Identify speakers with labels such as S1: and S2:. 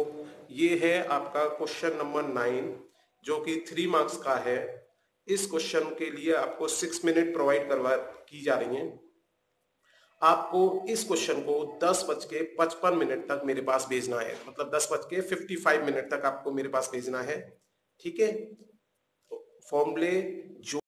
S1: ये है आपका क्वेश्चन नंबर 9 जो कि 3 मार्क्स का है। इस क्वेश्चन के लिए आपको 6 मिनट प्रोवाइड करवा की जा रही हैं। आपको इस क्वेश्चन को 10:55 तक मेरे पास भेजना है, मतलब 10:55 तक आपको मेरे पास भेजना है। ठीक है, फॉर्मूले जो